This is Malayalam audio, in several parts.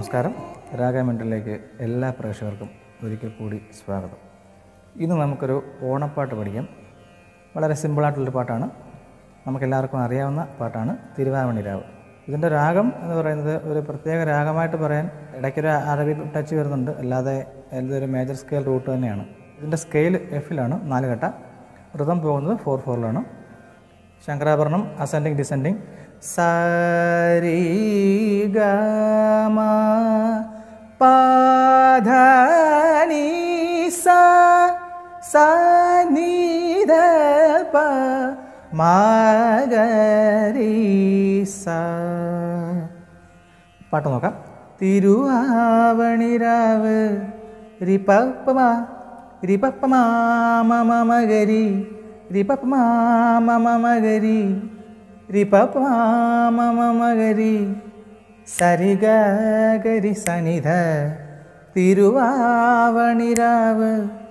നമസ്കാരം. രാഗമെൻ്റിലേക്ക് എല്ലാ പ്രേക്ഷകർക്കും ഒരിക്കൽ കൂടി സ്വാഗതം. ഇന്ന് നമുക്കൊരു ഓണപ്പാട്ട് പഠിക്കാം. വളരെ സിമ്പിളായിട്ടുള്ളൊരു പാട്ടാണ്, നമുക്കെല്ലാവർക്കും അറിയാവുന്ന പാട്ടാണ് തിരുവാവണി രാവ്. ഇതിൻ്റെ രാഗം എന്ന് പറയുന്നത് ഒരു പ്രത്യേക രാഗമായിട്ട് പറയാൻ ഇടയ്ക്കൊരു അറബി ടച്ച് വരുന്നുണ്ട്, അല്ലാതെ ഇതൊരു മേജർ സ്കെയിൽ റൂട്ട് തന്നെയാണ്. ഇതിൻ്റെ സ്കെയിൽ എഫിലാണ്, 4 കെട്ട. ഋതം പോകുന്നത് 4/4ലാണ്. Shankarabharanam ascending descending. സാരി ഗമ പാധാനി സാ നീ ധ പ മഗരി സാ. പാട്ട് നോക്കാം. തിരുവാവണി രാവ് രിപപ്പമ രിപപ്പമ മമ മഗരി രിപപ്പമ മമ മഗരി രിപപ്പമ മമ മഗരി സരിഗ ഗരി സനിധ. തിരുവാവണി രാവ്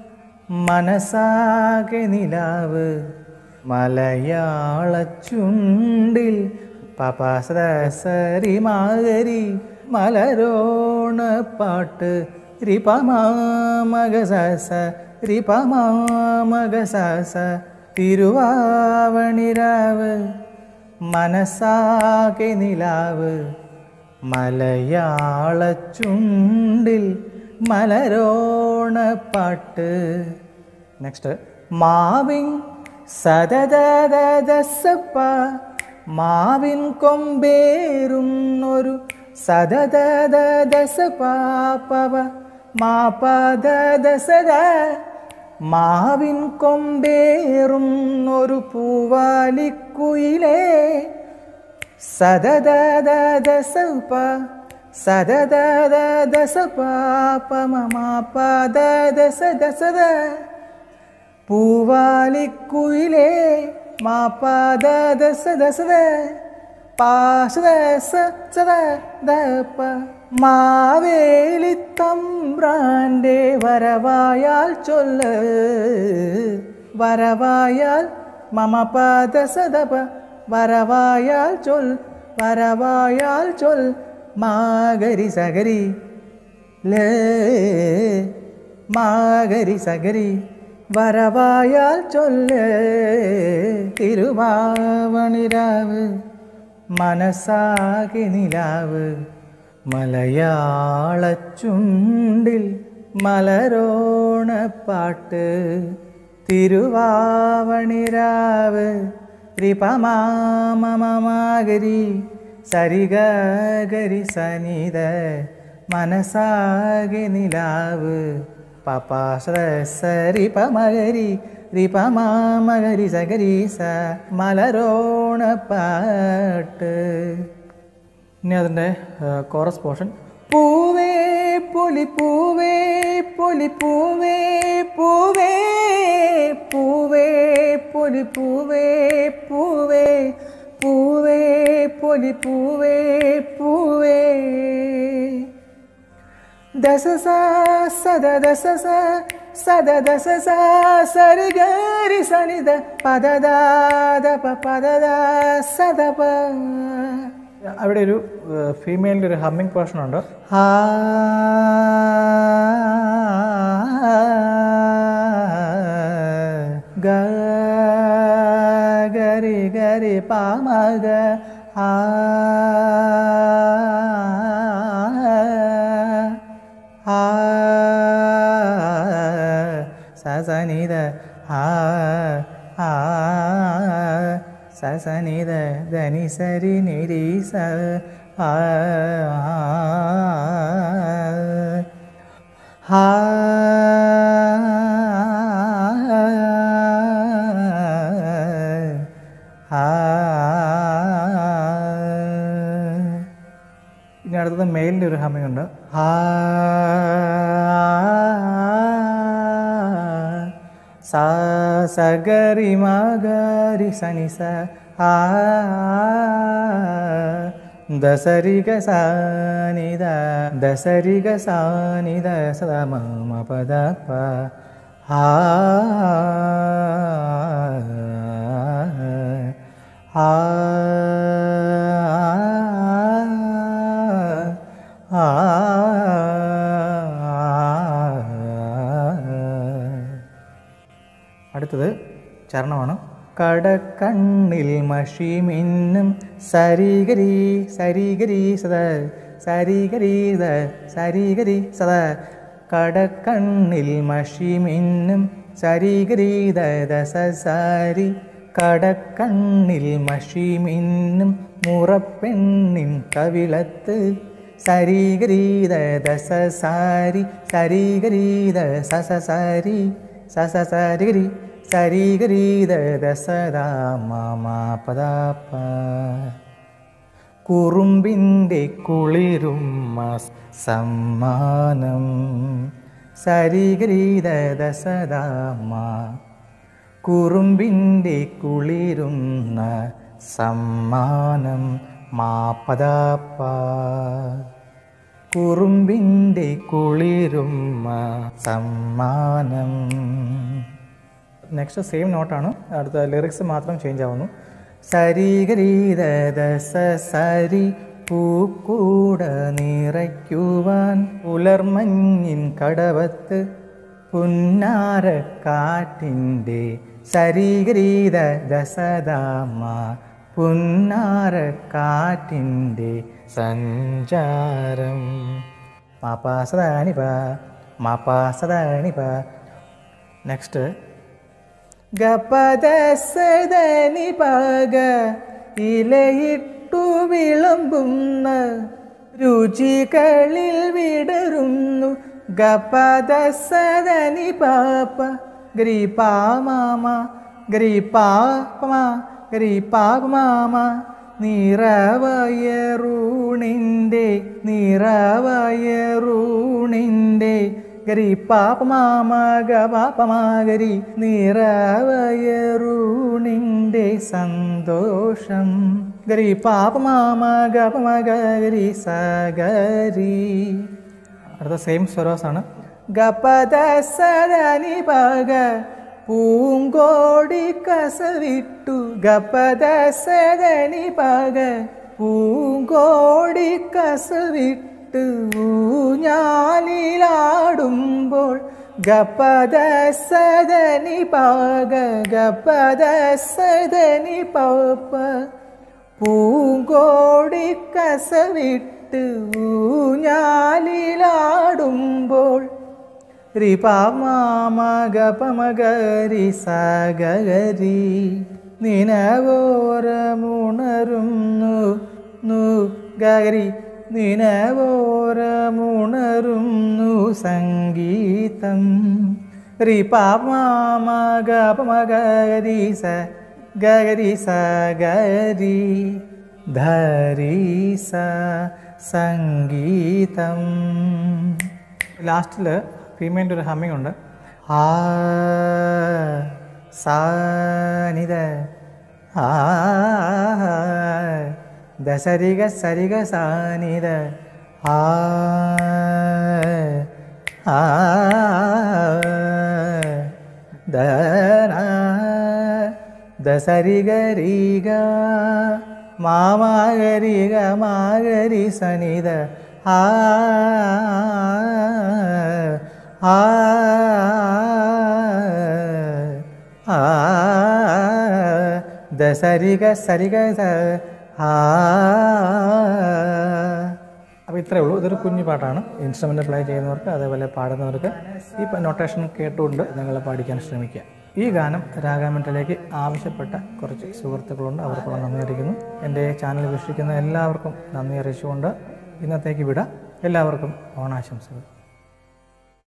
മനസാകെ നിലാവ് മലയാള ചുണ്ടിൽ പപസരി മാഗരി മലരോണ പാട്ട് രിപമാമഗസ രിപമാമഗസ. തിരുവാവണി രാവ് മനസാകെ നിലാവ് മലയാള ചുണ്ടിൽ മലരോണ പാട്ട്. നെക്സ്റ്റ് മാവിൻ സദദദസപ്പ മാവിൻ കൊമ്പേറുന്നൊരു സദദദസപാപവ മാപദദസദ. മാവിൻ കൊമ്പേറുന്നൊരു പൂവാലിക്കുയിലേ സദദദസപ സദദദസപാപമമാപദദസദസദ. പൂവാലിക്കുയിലേ മാപദദസദസദ പാസദസദദപ. മാവേലിത്തമ്പ്രാൻ്റെ വരവായാൽ ചൊല്ല് വരവായാൽ മമപദസദപ വരവായാൽ ചൊൽ വരവായാൽ ചൊൽ മാഗരി സഗരി ലേ മാഗരി സഗരി വരവായാൽ ചൊല്ല്. തിരുവാവണി രാവ് മനസാകെ നിലാവ് മലയാള ചുണ്ടിൽ മലരോണ പാട്ട്. തിരുവാവണി രാവ് രിപമാമമഗരി സരിഗ ഗരി സനിധ മനസാകെ നിലാവ് പപസരി പമഗരി രിപമാമഗരി സഗരി സ മലരോണ പാട്ട്. ഇനി അതിൻ്റെ കോറസ് പോർഷൻ. പൂവേ പൊലി പൂവേ പൊലി പൂവേ പൂവേ പൂവേ പൊലി പൂവേ പൂവേ പൂവേ പൊലി പൂവേ പൂവേ. ദസ സദ ദസ സദദസ സരി ഗരി സനിധ പദദാദ പദദ സദപ. അവിടെ ഒരു ഫീമെയിലിൻ്റെ ഒരു ഹമ്മിങ് പോർഷൻ ഉണ്ട്. ഹാ ഗ ഗരി ഗരി പാമഗ ഹാ ഹാ സനിധ ഹാ ഹാ സനിധ ധനി സരി നിരി സ ഹാ ഹാ. ഇനി അടുത്തത് മെയിലിൻ്റെ ഒരു ഹമ്മിങ് ഉണ്ട്. ഹാ സാ സഗരി മഗരി സനി സ ആ ദസരി ഗ സാനിധ ദസരി ഗ സാനിധ സദ മമ പദ പ ആ ആ ആ ചരണമാണ്. കടക്കണ്ണിൽ മഷി മിന്നും സരിഗരി സരിഗരി സദ സരിഗരി ദ സരിഗരി സദ. കടക്കണ്ണിൽ മഷി മിന്നും സരിഗരി ദ സരി. കടക്കണ്ണിൽ മഷി മിന്നും മുറപ്പെണ്ണിൻ കവിളത്ത് സരിഗരി ദ സാരി സരിഗരി ദ സരി സരിഗരി സരിഗരി ദ സദാ മമ പദാപ. കുറുമ്പിൻ്റെ കുളിരും സമ്മാനം സരിഗരി ദ സദാ മ. കുറുമ്പിൻ്റെ കുളിരുന്ന സമ്മാനം മാ പദാപ. കുറുമ്പിൻ്റെ കുളിരുമ്മ സമ്മാനം. നെക്സ്റ്റ് സെയിം നോട്ടാണ്, അടുത്ത ലിറിക്സ് മാത്രം ചേഞ്ച് ആവുന്നു. സരിഗരി ദ സരി പൂക്കൂട നിറയ്ക്കുവാൻ പുലർമഞ്ഞിൻ കടവത്ത് പുന്നാരക്കാറ്റിൻ്റെ സരിഗരി ദ സദാമ. പുന്നാരക്കാറ്റിൻ്റെ സഞ്ചാരം മാപ്പാസദാനിപ മാപ്പാസദാനിപ. നെക്സ്റ്റ് ഗപദസദനിപഗ ഇലയിട്ടു വിളമ്പുന്ന രുചികളിൽ വിടരുന്നു ഗപദസദനിപപ ഗ്രീപാമാമ ഗ്രീപാപമാ ഗ്രീപാപമാമ. നിറവയറൂണിൻ്റെ നിറവയറൂണിൻ്റെ ഗരീപാപമാമ ഗപാപമാഗരി. നിറവയറൂണിൻ്റെ സന്തോഷം ഗരീപാപമാമ ഗപമഗരി സഗരി. അടുത്ത സെയിം സ്വരോസാണ്. ഗപദസദനിപഗ പൂങ്കോടി കസവിട്ടു ഗപദസദനിപഗ പൂങ്കോടി കസവിട്ട് ഊഞ്ഞാലിലാടുമ്പോൾ ഗപദസദനിപഗ ഗപദസദനിപപ. പൂങ്കോടി കസവിട്ട് ഊഞ്ഞാലിലാടുമ്പോൾ രിപാമാമ ഗപമഗരി സഗരി. നിനവോരമുണരുന്നു നു ഗരി നിനവോരമുണരുന്നു സംഗീതം. രിപാമാമ ഗപമഗരി സ ഗരി സഗരി ധരി സ സംഗീതം. ലാസ്റ്റിൽ ഫീമെയിലിൻ്റെ ഒരു ഹമ്മിങ് ഉണ്ട്. ആ സാനിത ആ ദസരിക സരിക സാനിത ആ ആ ദന ദസരിഗരിക മാമഗരിക മാഗരി സനിത ആ ആ ആ ദസരിക സരിക ആ. അപ്പോൾ ഇത്രയേ ഉള്ളൂ. ഇതൊരു കുഞ്ഞു പാട്ടാണ്. ഇൻസ്ട്രുമെൻ്റ് പ്ലേ ചെയ്യുന്നവർക്ക് അതേപോലെ പാടുന്നവർക്ക് ഈ നൊട്ടേഷൻ കേട്ടുകൊണ്ട് നിങ്ങൾ പാടിക്കാൻ ശ്രമിക്കുക. ഈ ഗാനം രാഗാമണ്ഡലിലേക്ക് ആവശ്യപ്പെട്ട കുറച്ച് സുഹൃത്തുക്കളുണ്ട്, അവർക്കുള്ള നന്ദി അറിയിക്കുന്നു. എൻ്റെ ചാനൽ വീക്ഷിക്കുന്ന എല്ലാവർക്കും നന്ദി അറിയിച്ചുകൊണ്ട് ഇന്നത്തേക്ക് വിടാം. എല്ലാവർക്കും ഓണാശംസകൾ.